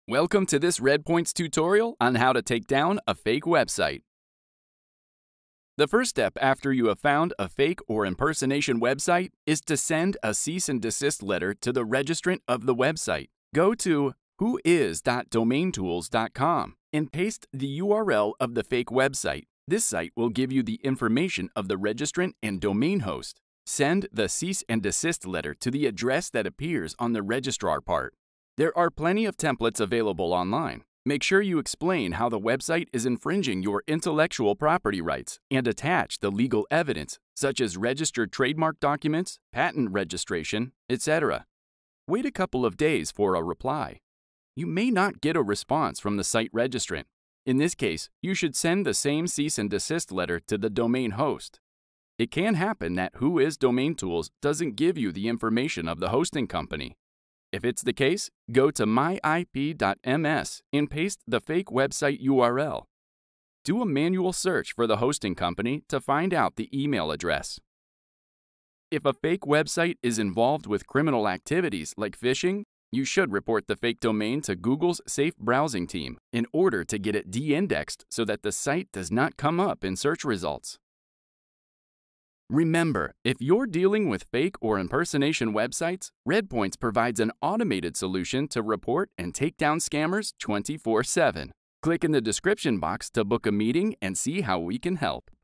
Welcome to this Redpoints tutorial on how to take down a fake website. The first step after you have found a fake or impersonation website is to send a cease and desist letter to the registrant of the website. Go to whois.domaintools.com and paste the URL of the fake website. This site will give you the information of the registrant and domain host. Send the cease and desist letter to the address that appears on the registrar part. There are plenty of templates available online. Make sure you explain how the website is infringing your intellectual property rights and attach the legal evidence, such as registered trademark documents, patent registration, etc. Wait a couple of days for a reply. You may not get a response from the site registrant. In this case, you should send the same cease and desist letter to the domain host. It can happen that Whois Domain Tools doesn't give you the information of the hosting company. If it's the case, go to myip.ms and paste the fake website URL. Do a manual search for the hosting company to find out the email address. If a fake website is involved with criminal activities like phishing, you should report the fake domain to Google's Safe Browsing team in order to get it de-indexed so that the site does not come up in search results. Remember, if you're dealing with fake or impersonation websites, Redpoints provides an automated solution to report and take down scammers 24/7. Click in the description box to book a meeting and see how we can help.